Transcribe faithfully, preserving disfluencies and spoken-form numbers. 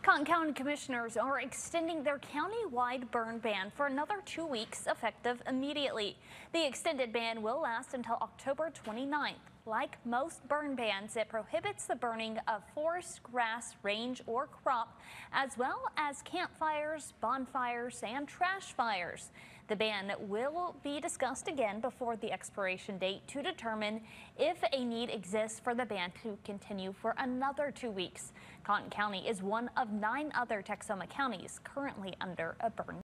Cotton County commissioners are extending their county-wide burn ban for another two weeks, effective immediately. The extended ban will last until October twenty-ninth. Like most burn bans, it prohibits the burning of forest, grass, range, or crop, as well as campfires, bonfires, and trash fires. The ban will be discussed again before the expiration date to determine if a need exists for the ban to continue for another two weeks. Cotton County is one of nine other Texoma counties currently under a burn